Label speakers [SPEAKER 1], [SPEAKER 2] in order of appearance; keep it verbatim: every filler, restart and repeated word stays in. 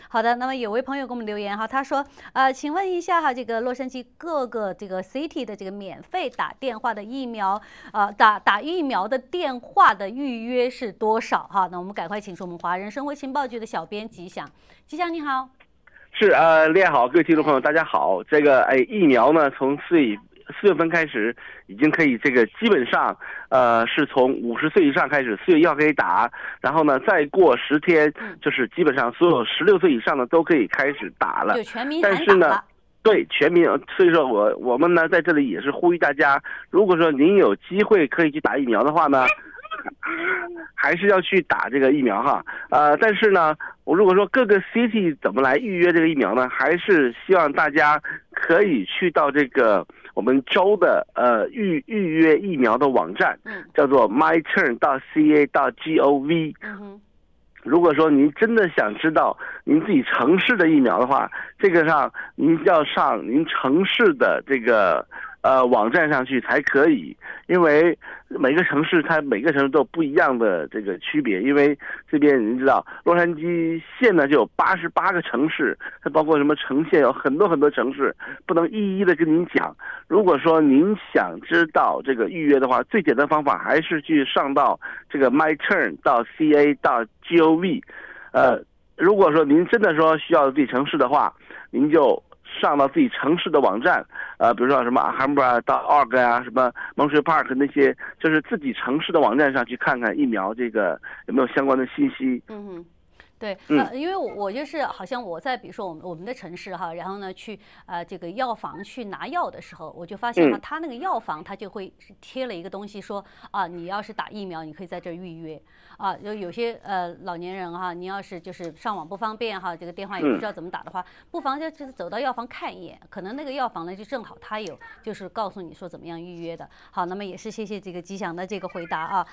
[SPEAKER 1] 好的，那么有位朋友给我们留言哈，他说，呃，请问一下哈，这个洛杉矶各个这个 city 的这个免费打电话的疫苗，呃，打打疫苗的电话的预约是多少哈？那我们赶快请出我们华人生活情报局的小编吉祥，吉祥你好。
[SPEAKER 2] 是呃，练好，各位听众朋友，大家好。这个哎，疫苗呢，从四月四月份开始，已经可以这个基本上呃，是从五十岁以上开始，四月一号可以打，然后呢，再过十天，就是基本上所有十六岁以上的都可以开始打了。
[SPEAKER 1] 就全民
[SPEAKER 2] 但是呢，对全民，所以说我我们呢在这里也是呼吁大家，如果说您有机会可以去打疫苗的话呢，还是要去打这个疫苗哈。呃，但是呢，我如果说各个 city 怎么来预约这个疫苗呢？还是希望大家可以去到这个我们州的呃预预约疫苗的网站，叫做 my turn 到 c a 到 gov。如果说您真的想知道您自己城市的疫苗的话，这个上您要上您城市的这个呃网站上去才可以，因为每个城市它每个城市都有不一样的这个区别。因为这边您知道，洛杉矶县呢就有八十八个城市，它包括什么城县，有很多很多城市，不能一一的跟您讲。如果说您想知道这个预约的话，最简单的方法还是去上到这个 My Turn 到 C A 到 gov。呃，如果说您真的说需要自己城市的话，您就上到自己城市的网站，呃，比如说什么 Alhambra 到 org 啊，什么 Montreal Park 那些，就是自己城市的网站上去看看疫苗这个有没有相关的信息。
[SPEAKER 1] 嗯哼。对，呃，因为我我就是好像我在比如说我们我们的城市哈，然后呢去呃这个药房去拿药的时候，我就发现哈，他那个药房他就会贴了一个东西说啊，你要是打疫苗，你可以在这儿预约啊。有有些呃老年人哈，你要是就是上网不方便哈，这个电话也不知道怎么打的话，不妨就就是走到药房看一眼，可能那个药房呢就正好他有就是告诉你说怎么样预约的。好，那么也是谢谢这个吉祥的这个回答啊。